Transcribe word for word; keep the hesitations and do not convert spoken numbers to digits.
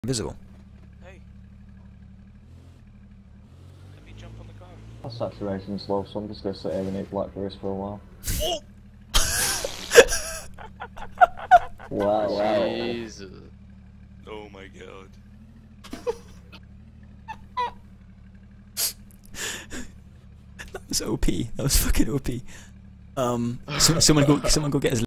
Invisible. Hey. Let me jump on the car. My saturation's low, so I'm just gonna sit here and eat blackberries for a while. Oh! Wow, wow. Jesus. Oh my god. That was O P. That was fucking O P. Um, so, someone go, someone go get his.